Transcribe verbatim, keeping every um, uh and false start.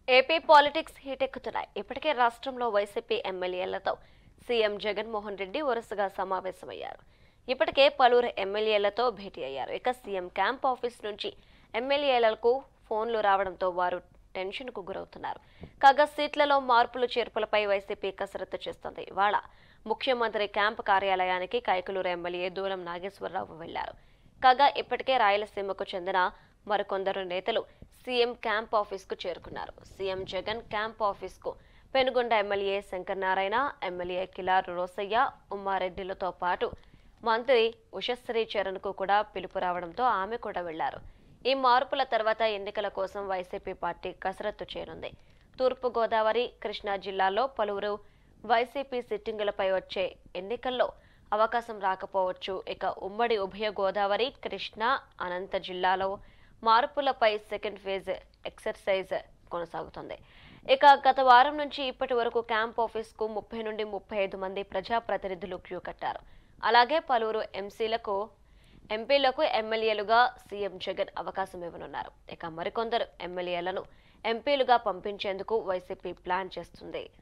AP politics హీటెక్కుతున్నాయి. ఇప్పటికే రాష్ట్రంలో YCP ఎమ్మెల్యేలతో సీఎం జగన్మోహన్ రెడ్డి వరుసగా సమావేశమయ్యారు. ఇప్పటికే పలువురు ఎమ్మెల్యేలతో భేటీ అయ్యారు. ఇక సీఎం క్యాంప్ ఆఫీస్ నుంచి ఎమ్మెల్యేలకు ఫోన్లు రావడంతో వారు టెన్షన్కు గురవుతున్నారు. కాగా సీట్లలో మార్పులు చేర్పులపై వైసీపీ కసరత్తు చేస్తోంది. ఇవాళ ముఖ్యమంత్రి క్యాంప్ కార్యాలయానికి కైకలూరు ఎమ్మెల్యే దూలం నాగేశ్వరరావు వెళ్లారు. కాగా ఇప్పటికే రాయలసీమకు చెందిన మరికొందరు నేతలు సీఎం క్యాంప్ ఆఫీస్ కు చేరుకున్నారు. సీఎం జగన్ క్యాంప్ ఆఫీస్ కు పెనుగొండ ఎమ్మెల్యే శంకర్ నారాయణ, ఎమ్మెల్యే కిలారు రోసయ్య, ఉమ్మారెడ్డిలతో పాటు మంత్రి ఉషశ్రీ చరణ్ కు కూడా పిలుపు రావడంతో ఆమె కూడా వెళ్లారు. ఈ మార్పుల తర్వాత ఎన్నికల కోసం వైసీపీ పార్టీ కసరత్తు చేయనుంది. తూర్పు గోదావరి, కృష్ణా జిల్లాల్లో పలువురు వైసీపీ సిట్టింగులపై వచ్చే ఎన్నికల్లో అవకాశం రాకపోవచ్చు. ఇక ఉమ్మడి ఉభయ గోదావరి, కృష్ణా, అనంత జిల్లాలో మార్పులపై సెకండ్ ఫేజ్ ఎక్సర్సైజ్ కొనసాగుతుంది. ఇక గత వారం నుంచి ఇప్పటి వరకు క్యాంప్ ఆఫీస్ కు ముప్పై నుండి ముప్పై ఐదు మంది ప్రజాప్రతినిధులు క్యూ కట్టారు. అలాగే పలువురు ఎంసీలకు ఎంపీలకు ఎమ్మెల్యేలుగా సీఎం జగన్ అవకాశం ఇవ్వనున్నారు. ఇక మరికొందరు ఎమ్మెల్యేలను ఎంపీలుగా పంపించేందుకు వైసీపీ ప్లాన్ చేస్తుంది.